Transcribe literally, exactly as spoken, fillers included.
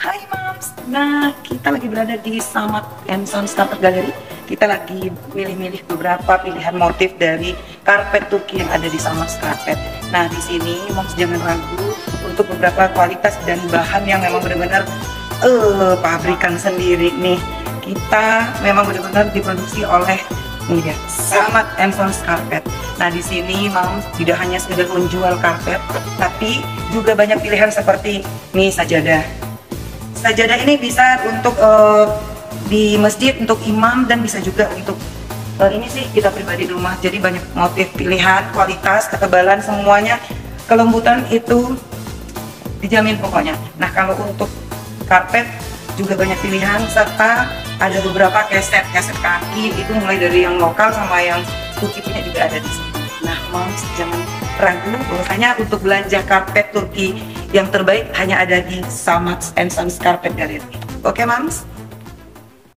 Hai Mams, nah kita lagi berada di Samad and Sons Carpet Gallery. Kita lagi milih-milih beberapa pilihan motif dari karpet Turki yang ada di Samad Carpet. Nah di sini Mams jangan ragu untuk beberapa kualitas dan bahan yang memang benar-benar eh pabrikan sendiri nih. Kita memang benar-benar diproduksi oleh nih ya, Samad and Sons Carpet. Nah di sini Mams tidak hanya sekedar menjual karpet, tapi juga banyak pilihan seperti nih sajadah. Sajadah ini bisa untuk uh, di masjid, untuk imam, dan bisa juga untuk uh, ini sih kita pribadi di rumah. Jadi banyak motif pilihan, kualitas, ketebalan, semuanya kelembutan itu dijamin pokoknya. Nah kalau untuk karpet juga banyak pilihan, serta ada beberapa keset keset kaki itu mulai dari yang lokal sama yang Turki punya juga ada di sini. Nah Moms jangan ragu bahwasanya untuk belanja karpet Turki yang terbaik hanya ada di Samad and Sons Carpet Gallery. Oke Moms?